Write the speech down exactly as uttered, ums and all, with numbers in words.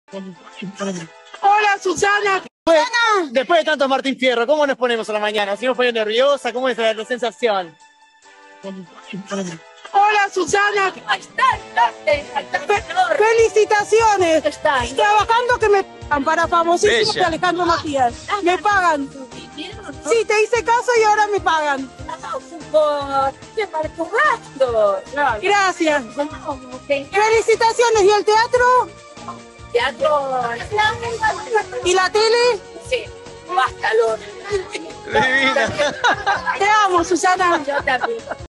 Hola, Susana. Después, después de tanto Martín Fierro, ¿cómo nos ponemos a la mañana? ¿Nos seguimos poniendo nerviosa? ¿Cómo es la, la sensación? Hola, Susana. Felicitaciones. Trabajando que me pagan para famosísimos de Alejandro Matías. Me pagan. Sí, te hice caso y ahora me pagan. Gracias. Felicitaciones. ¿Y el teatro? Teatro. ¿Y la tele? Sí, basta, Lore. Divina. Te amo, Susana. Yo también.